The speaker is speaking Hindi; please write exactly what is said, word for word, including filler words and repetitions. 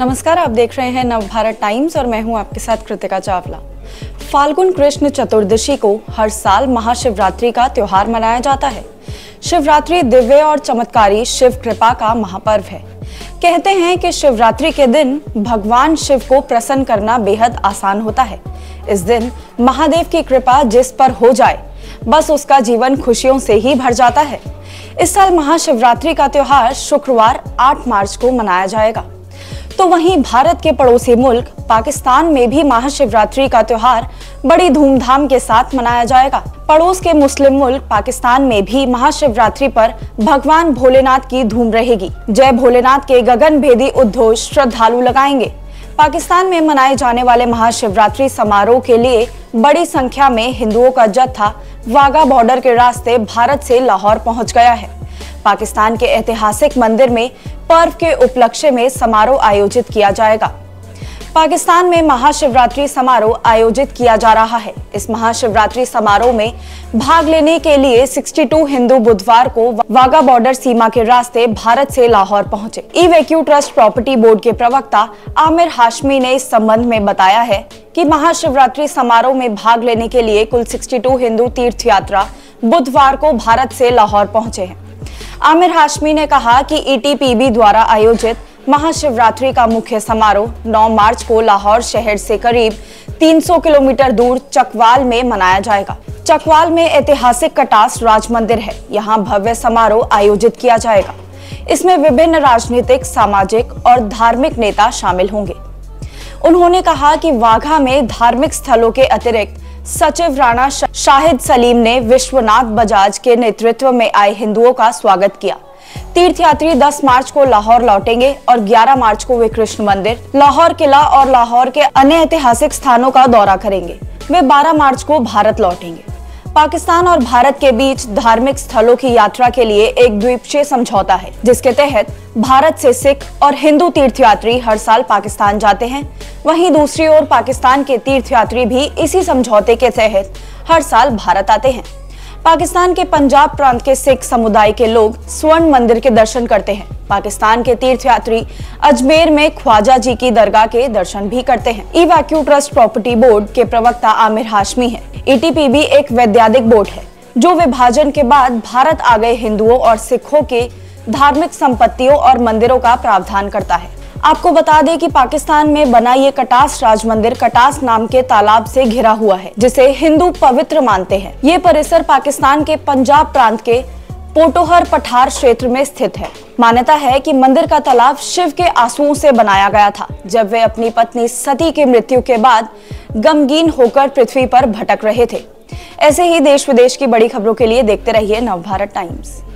नमस्कार, आप देख रहे हैं नवभारत टाइम्स और मैं हूं आपके साथ कृतिका चावला। फाल्गुन कृष्ण चतुर्दशी को हर साल महाशिवरात्रि का त्योहार मनाया जाता है। शिवरात्रि दिव्य और चमत्कारी शिव कृपा का महापर्व है। कहते हैं कि शिवरात्रि के दिन भगवान शिव को प्रसन्न करना बेहद आसान होता है। इस दिन महादेव की कृपा जिस पर हो जाए, बस उसका जीवन खुशियों से ही भर जाता है। इस साल महाशिवरात्रि का त्योहार शुक्रवार आठ मार्च को मनाया जाएगा। तो वहीं भारत के पड़ोसी मुल्क पाकिस्तान में भी महाशिवरात्रि का त्योहार बड़ी धूमधाम के साथ मनाया जाएगा। पड़ोस के मुस्लिम मुल्क पाकिस्तान में भी महाशिवरात्रि पर भगवान भोलेनाथ की धूम रहेगी। जय भोलेनाथ के गगनभेदी उद्घोष श्रद्धालु लगाएंगे। पाकिस्तान में मनाए जाने वाले महाशिवरात्रि समारोह के लिए बड़ी संख्या में हिंदुओं का जत्था वाघा बॉर्डर के रास्ते भारत से लाहौर पहुंच गया है। पाकिस्तान के ऐतिहासिक मंदिर में पर्व के उपलक्ष्य में समारोह आयोजित किया जाएगा। पाकिस्तान में महाशिवरात्रि समारोह आयोजित किया जा रहा है। इस महाशिवरात्रि समारोह में भाग लेने के लिए बासठ हिंदू बुधवार को वाघा बॉर्डर सीमा के रास्ते भारत से लाहौर पहुंचे। Evacuee trust property board के प्रवक्ता आमिर हाशमी ने इस संबंध में बताया है कि महाशिवरात्रि समारोह में भाग लेने के लिए कुल बासठ हिंदू तीर्थ यात्रा बुधवार को भारत से लाहौर पहुंचे हैं। आमिर हाशमी ने कहा कि ई टी पी बी द्वारा आयोजित महाशिवरात्रि का मुख्य समारोह नौ मार्च को लाहौर शहर से करीब तीन सौ किलोमीटर दूर चकवाल में मनाया जाएगा। चकवाल में ऐतिहासिक कटास राज मंदिर है। यहाँ भव्य समारोह आयोजित किया जाएगा। इसमें विभिन्न राजनीतिक, सामाजिक और धार्मिक नेता शामिल होंगे। उन्होंने कहा कि वाघा में धार्मिक स्थलों के अतिरिक्त सचिव राणा शाहिद सलीम ने विश्वनाथ बजाज के नेतृत्व में आए हिंदुओं का स्वागत किया। तीर्थयात्री दस मार्च को लाहौर लौटेंगे और ग्यारह मार्च को वे कृष्ण मंदिर, लाहौर किला और लाहौर के अन्य ऐतिहासिक स्थानों का दौरा करेंगे। वे बारह मार्च को भारत लौटेंगे। पाकिस्तान और भारत के बीच धार्मिक स्थलों की यात्रा के लिए एक द्वीपक्षीय समझौता है, जिसके तहत भारत से सिख और हिंदू तीर्थयात्री हर साल पाकिस्तान जाते हैं। वहीं दूसरी ओर पाकिस्तान के तीर्थयात्री भी इसी समझौते के तहत हर साल भारत आते हैं। पाकिस्तान के पंजाब प्रांत के सिख समुदाय के लोग स्वर्ण मंदिर के दर्शन करते हैं। पाकिस्तान के तीर्थयात्री अजमेर में ख्वाजा जी की दरगाह के दर्शन भी करते हैं। Evacuee trust property board के प्रवक्ता आमिर हाशमी है। ई टी पी बी एक वैधानिक बोर्ड है जो विभाजन के बाद भारत आ गए हिंदुओं और सिखों के धार्मिक संपत्तियों और मंदिरों का प्रावधान करता है। आपको बता दें कि पाकिस्तान में बना ये कटास राज मंदिर कटास नाम के तालाब से घिरा हुआ है, जिसे हिंदू पवित्र मानते हैं। ये परिसर पाकिस्तान के पंजाब प्रांत के पोटोहर पठार क्षेत्र में स्थित है। मान्यता है कि मंदिर का तालाब शिव के आंसुओं से बनाया गया था, जब वे अपनी पत्नी सती की मृत्यु के बाद गमगीन होकर पृथ्वी पर भटक रहे थे। ऐसे ही देश विदेश की बड़ी खबरों के लिए देखते रहिए नवभारत टाइम्स।